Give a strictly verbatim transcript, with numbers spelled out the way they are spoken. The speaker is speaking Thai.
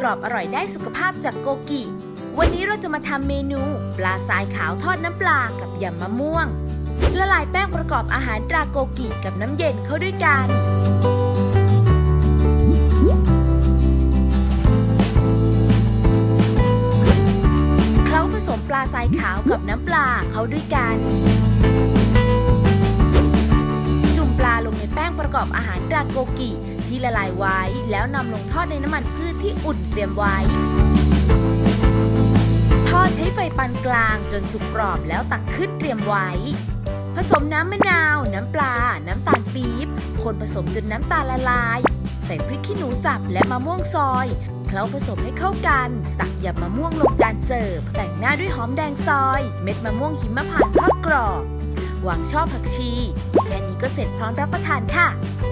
อบอร่อยได้สุขภาพจากโกกิวันนี้เราจะมาทำเมนูปลาทรายขาวทอดน้ำปลากับยำมะม่วงละลายแป้งประกอบอาหารตราโกกิกับน้ำเย็นเข้าด้วยกันเคล้าผสมปลาทรายขาวกับน้ำปลาเข้าด้วยกันจุ่มปลาลงในแป้งประกอบอาหารตราโกกิที่ละลายไว้แล้วนำลงทอดในน้ำมันพืชที่อุ่นเตรียมไว้ทอดใช้ไฟปานกลางจนสุกกรอบแล้วตักขึ้นเตรียมไว้ผสมน้ำมะนาวน้ำปลาน้ำตาลปี๊บคนผสมจนน้ำตาลละลายใส่พริกขี้หนูสับและมะม่วงซอยเคล้าผสมให้เข้ากันตักยำมะม่วงลงจานเสิร์ฟแต่งหน้าด้วยหอมแดงซอยเม็ดมะม่วงหิมพานต์ทอดกรอบวางช่อผักชีแค่นี้ก็เสร็จพร้อมรับประทานค่ะ